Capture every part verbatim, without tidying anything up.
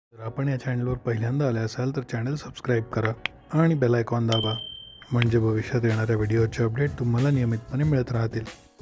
जर आपण या चॅनलवर पहिल्यांदा आले असाल तर चॅनल सबस्क्राईब करा आणि बेल आयकॉन दाबा, म्हणजे भविष्यात येणाऱ्या व्हिडिओचे अपडेट तुम्हाला नियमितपणे मिळत राहतील.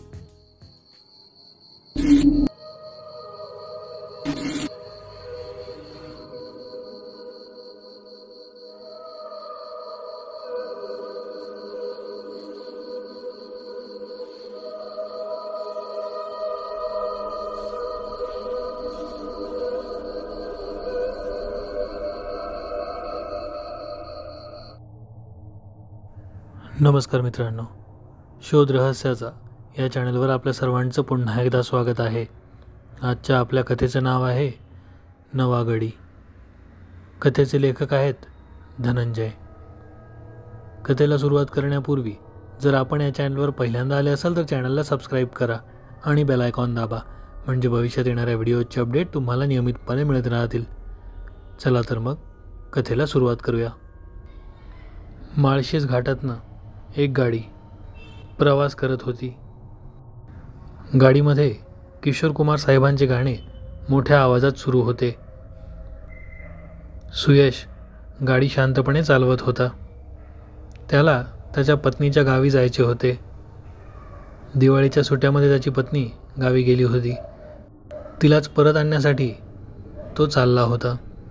नमस्कार मित्रांनो, शोध रहस्याचा या चॅनलवर आपल्या सर्वांचं पुन्हा एकदा स्वागत आहे. आजच्या आपल्या कथेचं नाव आहे नवागडी. कथेचे लेखक आहेत धनंजय. कथेला सुरुवात करण्यापूर्वी जर आपण या चॅनलवर पहिल्यांदा आले असाल तर चॅनलला सबस्क्राईब करा आणि बेल आयकॉन दाबा, म्हणजे भविष्यात येणाऱ्या व्हिडिओचे अपडेट तुम्हाला नियमितपणे मिळत राहतील. चला तर मग कथेला सुरुवात करूया. माळशेज घाटातनं एक गाडी प्रवास करत होती. गाडीमध्ये किशोर कुमार साहेबांचे गाणे मोठ्या आवाजात सुरू होते. सुयश गाडी शांतपणे चालवत होता. त्याला त्याच्या पत्नीच्या गावी जायचे होते. दिवाळीच्या सुट्ट्यामध्ये त्याची पत्नी गावी गेली होती. तिलाच परत आणण्यासाठी तो चालला होता.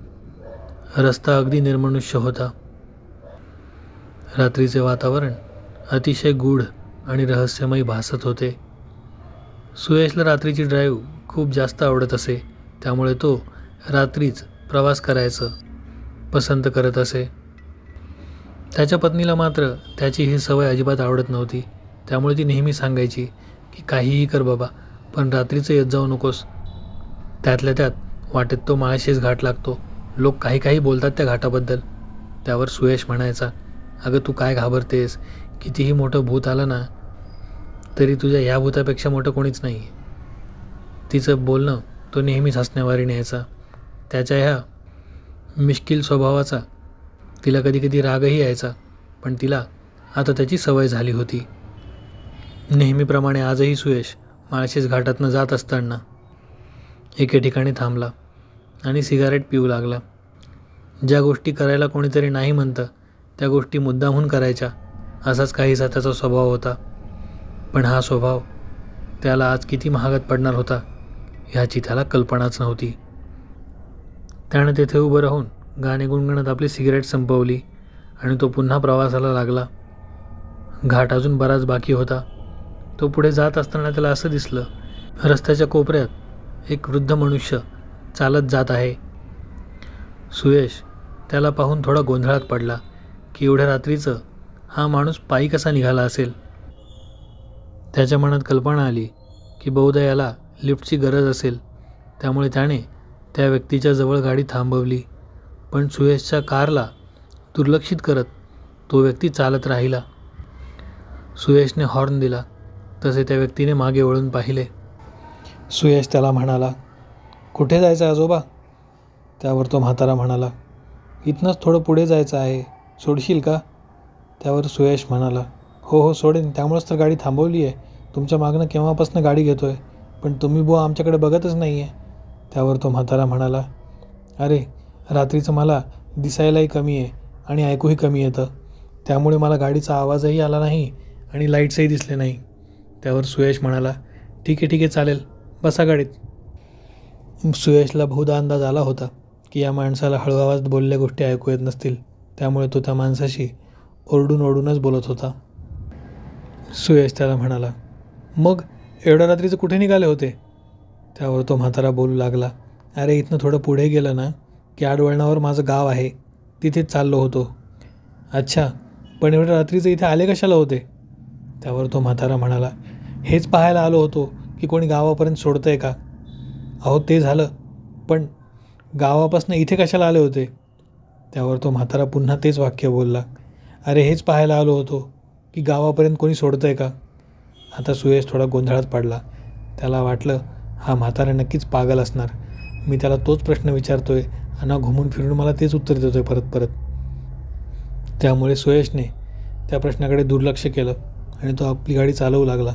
रस्ता अगदी निर्मनुष्य होता. रात्रीचे वातावरण अतिशय गूढ आणि रहस्यमय भासत होते. सुयशला रात्रीची ड्राईव्ह खूप जास्त आवडत असे, त्यामुळे तो रात्रीच प्रवास करायचं पसंत करत असे. त्याच्या पत्नीला मात्र त्याची ही सवय अजिबात आवडत नव्हती. त्यामुळे ती नेहमी सांगायची की काहीही कर बाबा, पण रात्रीचं येत जाऊ नकोस. त्यातल्या त्यात वाटेत तो माळशेज घाट लागतो. लोक काही काही बोलतात त्या घाटाबद्दल. त्यावर सुयश म्हणायचा, अगं तू काय घाबरतेस? कितीही मोठं भूत आलं ना तरी तुझ्या ह्या भूतापेक्षा मोठं कोणीच नाही. तिचं बोलणं तो नेहमीच हसण्यावारी न्यायचा. त्याच्या ह्या मिश्किल स्वभावाचा तिला कधी कधी रागही यायचा, पण तिला आता त्याची सवय झाली होती. नेहमीप्रमाणे आजही सुयश माळशेज घाटातनं जात असताना एके ठिकाणी थांबला आणि सिगारेट पिऊ लागला. ज्या गोष्टी करायला कोणीतरी नाही म्हणतं त्या गोष्टी मुद्दामहून करायच्या, असाच काहीसा त्याचा स्वभाव होता. पण हा स्वभाव त्याला आज किती महागात पडणार होता ह्याची त्याला कल्पनाच नव्हती. त्याने तेथे उभं राहून गाणे गुणगुणत आपली सिगरेट संपवली आणि तो पुन्हा प्रवासाला लागला. घाट अजून बराच बाकी होता. तो पुढे जात असताना त्याला असं दिसलं, रस्त्याच्या कोपऱ्यात एक वृद्ध मनुष्य चालत जात आहे. सुयश त्याला पाहून थोडा गोंधळात पडला की एवढ्या रात्रीचं हा माणूस पायी कसा निघाला असेल. त्याच्या मनात कल्पना आली की बहुधा याला लिफ्टची गरज असेल, त्यामुळे त्याने त्या व्यक्तीच्या जवळ गाडी थांबवली. पण सुयशच्या कारला दुर्लक्षित करत तो व्यक्ती चालत राहिला. सुयशने हॉर्न दिला तसे त्या व्यक्तीने मागे वळून पाहिले. सुयश त्याला म्हणाला, कुठे जायचं आजोबा? त्यावर तो म्हातारा म्हणाला, इथनंच थोडं पुढे जायचं आहे, सोडशील का? त्यावर सुयश म्हणाला, हो हो सोडेन, त्यामुळेच तर गाडी थांबवली आहे. तुमच्या मागणं केव्हापासून गाडी घेतो आहे, पण तुम्ही बुवा आमच्याकडे बघतच नाही आहे. त्यावर तो म्हातारा म्हणाला, अरे रात्रीचं मला दिसायलाही कमी आहे आणि ऐकूही कमी येतं, त्यामुळे मला गाडीचा आवाजही आला नाही आणि लाईट्सही दिसले नाही. त्यावर सुयश म्हणाला, ठीक आहे ठीक आहे चालेल, बसा गाडीत. सुयशला बहुधा अंदाज आला होता की या माणसाला हळू आवाजात बोलल्या गोष्टी ऐकू येत नसतील, त्यामुळे तो त्या माणसाशी ओरडून ओरडूनच बोलत होता. सुयश त्याला म्हणाला, मग एवढ्या रात्रीचं कुठे निघाले होते? त्यावर तो म्हातारा बोलू लागला, अरे इथनं थोडं पुढे गेलं ना की आडवळणावर माझं गाव आहे, तिथेच चाललो होतो. अच्छा, पण एवढ्या रात्रीचं इथे आले कशाला होते? त्यावर तो म्हातारा म्हणाला, हेच पाहायला आलो होतो की कोणी गावापर्यंत सोडतं आहे का. अहो ते झालं, पण गावापासून इथे कशाला आले होते? त्यावर तो म्हातारा पुन्हा तेच वाक्य बोलला, अरे हेच पाहायला आलो होतो की गावापर्यंत कोणी सोडतं आहे का. आता सुयश थोडा गोंधळात पडला. त्याला वाटलं हा म्हातारा नक्कीच पागल असणार. मी त्याला तोच प्रश्न विचारतोय आणि घुमून फिरून मला तेच उत्तर देतोय परत परत. त्यामुळे सुयशने त्या प्रश्नाकडे दुर्लक्ष केलं आणि तो आपली गाडी चालवू लागला.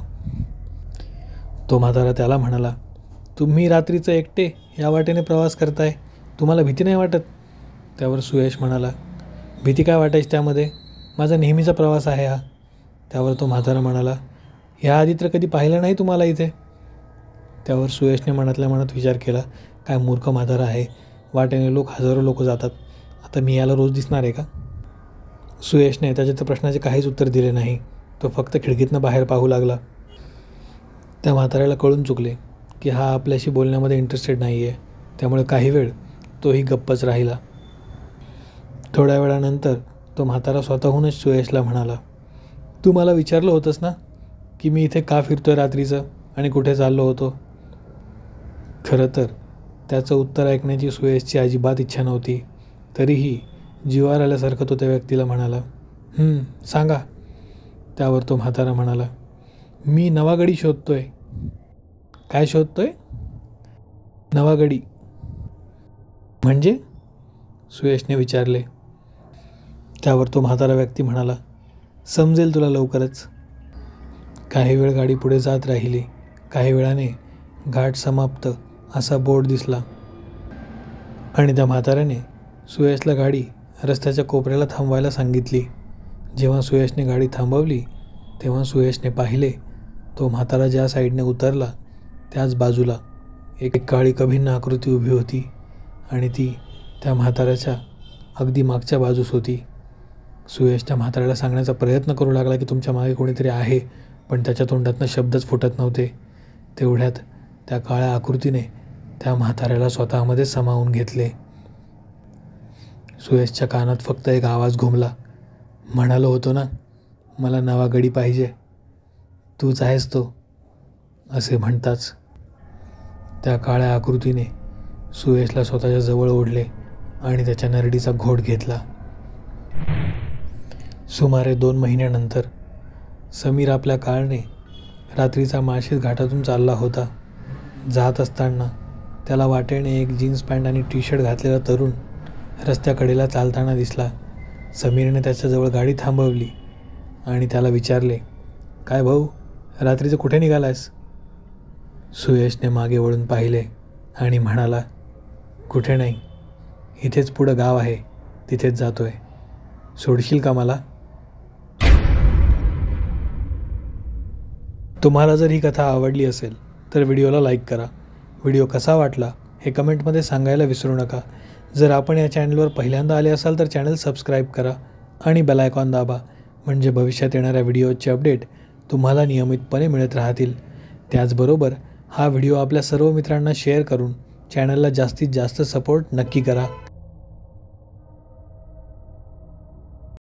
तो म्हातारा त्याला म्हणाला, तुम्ही रात्रीचं एकटे या वाटेने प्रवास करताय, तुम्हाला भीती नाही वाटत? त्यावर सुयश म्हणाला, भीती काय वाटायची त्यामध्ये? माझा नेहमीचा प्रवास आहे हा. त्यावर तो म्हातारा म्हणाला, ह्याआधी तर कधी पाहिलं नाही तुम्हाला इथे. त्यावर सुयशने मनातल्या मनात विचार केला, काय मूर्ख म्हातारा आहे, वाटेने लोक हजारो लोक जातात, आता मी याला रोज दिसणार आहे का? सुयशने त्याच्या त्या प्रश्नाचे काहीच उत्तर दिले नाही. तो फक्त खिडकीतनं बाहेर पाहू लागला. त्या म्हाताऱ्याला कळून चुकले की हा आपल्याशी बोलण्यामध्ये इंटरेस्टेड नाही आहे, त्यामुळे काही वेळ तोही गप्पच राहिला. थोड्या वेळानंतर तो म्हातारा स्वतःहूनच सुयशला म्हणाला, तू मला विचारलं होतंस ना की मी इथे का फिरतोय रात्रीचं आणि कुठे चाललो होतो? खरं तर त्याचं उत्तर ऐकण्याची सुयशची अजिबात इच्छा नव्हती. तरीही जीवावर आल्यासारखं तो त्या व्यक्तीला म्हणाला, हं, सांगा. त्यावर तो म्हातारा म्हणाला, मी नवा गडी शोधतोय. काय शोधतोय? नवा गडी म्हणजे? सुयशने विचारले. त्यावर तो म्हातारा व्यक्ती म्हणाला, समजेल तुला लवकरच. काही वेळ गाडी पुढे जात राहिली. काही वेळाने घाट समाप्त असा बोर्ड दिसला आणि त्या म्हाताऱ्याने सुयशला गाडी रस्त्याच्या कोपऱ्याला थांबवायला सांगितली. जेव्हा सुयशने गाडी थांबवली तेव्हा सुयशने पाहिले, तो म्हातारा ज्या साईडने उतरला त्याच बाजूला एक काळी कभिन्न आकृती उभी होती आणि ती त्या म्हाताऱ्याच्या अगदी मागच्या बाजूस होती. सुयश त्या म्हाताऱ्याला सांगण्याचा प्रयत्न करू लागला की तुमच्या मागे कोणीतरी आहे, पण त्याच्या तोंडातनं शब्दच फुटत नव्हते. तेवढ्यात त्या काळ्या आकृतीने त्या म्हाताऱ्याला स्वतःमध्ये सामावून घेतले. सुयशच्या कानात फक्त एक आवाज घुमला, म्हणालो होतो ना मला नवा गडी पाहिजे, तूच आहेस तो. असे म्हणताच त्या काळ्या आकृतीने सुयशला स्वतःच्या जवळ ओढले आणि त्याच्या नरडीचा घोट घेतला. सुमारे दोन महिन्यानंतर समीर आपल्या कारने रात्रीचा माळशेज घाटातून चालला होता. जात असताना त्याला वाटेने एक जीन्स पॅन्ट आणि टी शर्ट घातलेला तरुण रस्त्याकडेला चालताना दिसला. समीरने त्याच्याजवळ गाडी थांबवली आणि त्याला विचारले, काय भाऊ, रात्रीचं कुठे निघालायस? सुयशने मागे वळून पाहिले आणि म्हणाला, कुठे नाही, इथेच पुढं गाव आहे, तिथेच जातोय. सोडशील का मला? तुम्हाला जर ही कथा आवडली असेल तर व्हिडिओला लाईक करा. व्हिडिओ कसा वाटला हे कमेंटमध्ये सांगायला विसरू नका. जर आपण या चॅनलवर पहिल्यांदा आले असाल तर चॅनल सबस्क्राईब करा आणि बेल आयकॉन दाबा, म्हणजे भविष्यात येणाऱ्या व्हिडिओचे अपडेट तुम्हाला नियमितपणे मिळत राहतील. त्याचबरोबर हा व्हिडिओ आपल्या सर्व मित्रांना शेअर करून चॅनलला जास्तीत जास्त सपोर्ट नक्की करा.